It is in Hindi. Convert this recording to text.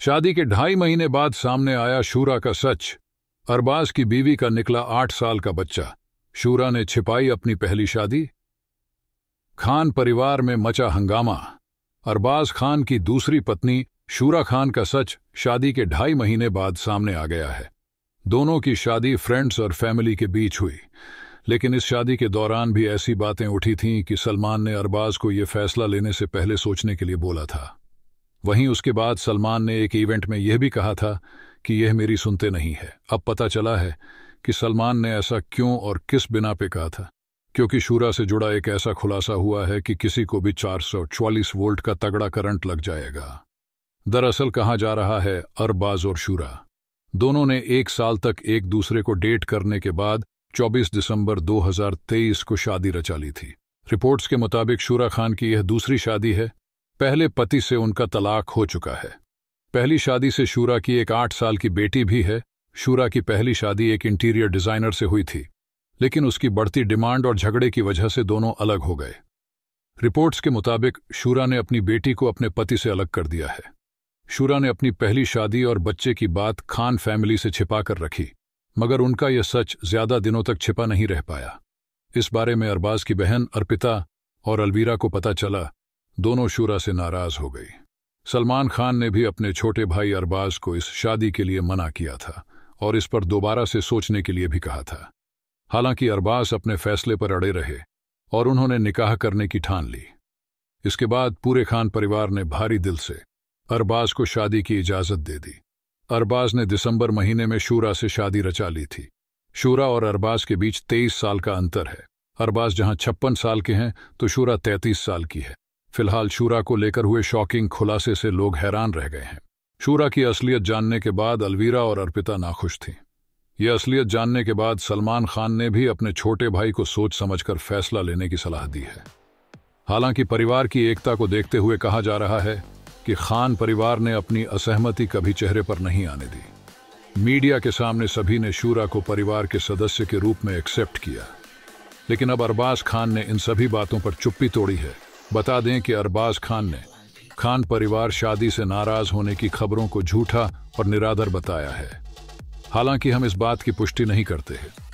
शादी के 2.5 महीने बाद सामने आया शूरा का सच। अरबाज की बीवी का निकला 8 साल का बच्चा। शूरा ने छिपाई अपनी पहली शादी। खान परिवार में मचा हंगामा। अरबाज खान की दूसरी पत्नी शूरा खान का सच शादी के 2.5 महीने बाद सामने आ गया है। दोनों की शादी फ्रेंड्स और फैमिली के बीच हुई, लेकिन इस शादी के दौरान भी ऐसी बातें उठी थीं कि सलमान ने अरबाज को यह फैसला लेने से पहले सोचने के लिए बोला था। वहीं उसके बाद सलमान ने एक इवेंट में यह भी कहा था कि यह मेरी सुनते नहीं है। अब पता चला है कि सलमान ने ऐसा क्यों और किस बिना पे कहा था, क्योंकि शूरा से जुड़ा एक ऐसा खुलासा हुआ है कि किसी को भी 444 वोल्ट का तगड़ा करंट लग जाएगा। दरअसल कहा जा रहा है अरबाज और शूरा दोनों ने 1 साल तक एक दूसरे को डेट करने के बाद 24 दिसंबर 2023 को शादी रचा ली थी। रिपोर्ट्स के मुताबिक शूरा खान की यह दूसरी शादी है। पहले पति से उनका तलाक हो चुका है। पहली शादी से शूरा की एक 8 साल की बेटी भी है। शूरा की पहली शादी एक इंटीरियर डिजाइनर से हुई थी, लेकिन उसकी बढ़ती डिमांड और झगड़े की वजह से दोनों अलग हो गए। रिपोर्ट्स के मुताबिक शूरा ने अपनी बेटी को अपने पति से अलग कर दिया है। शूरा ने अपनी पहली शादी और बच्चे की बात खान फैमिली से छिपा कर रखी, मगर उनका यह सच ज्यादा दिनों तक छिपा नहीं रह पाया। इस बारे में अरबाज की बहन अर्पिता और अलवीरा को पता चला। दोनों शूरा से नाराज हो गई। सलमान खान ने भी अपने छोटे भाई अरबाज को इस शादी के लिए मना किया था और इस पर दोबारा से सोचने के लिए भी कहा था। हालांकि अरबाज अपने फैसले पर अड़े रहे और उन्होंने निकाह करने की ठान ली। इसके बाद पूरे खान परिवार ने भारी दिल से अरबाज को शादी की इजाजत दे दी। अरबाज ने दिसंबर महीने में शूरा से शादी रचा ली थी। शूरा और अरबाज के बीच 23 साल का अंतर है। अरबाज जहां 56 साल के हैं तो शूरा 33 साल की है। फिलहाल शूरा को लेकर हुए शॉकिंग खुलासे से लोग हैरान रह गए हैं। शूरा की असलियत जानने के बाद अलवीरा और अर्पिता नाखुश थीं। यह असलियत जानने के बाद सलमान खान ने भी अपने छोटे भाई को सोच समझकर फैसला लेने की सलाह दी है। हालांकि परिवार की एकता को देखते हुए कहा जा रहा है कि खान परिवार ने अपनी असहमति कभी चेहरे पर नहीं आने दी। मीडिया के सामने सभी ने शूरा को परिवार के सदस्य के रूप में एक्सेप्ट किया, लेकिन अब अरबाज खान ने इन सभी बातों पर चुप्पी तोड़ी है। बता दें कि अरबाज खान ने खान परिवार शादी से नाराज होने की खबरों को झूठा और निराधार बताया है। हालांकि हम इस बात की पुष्टि नहीं करते हैं।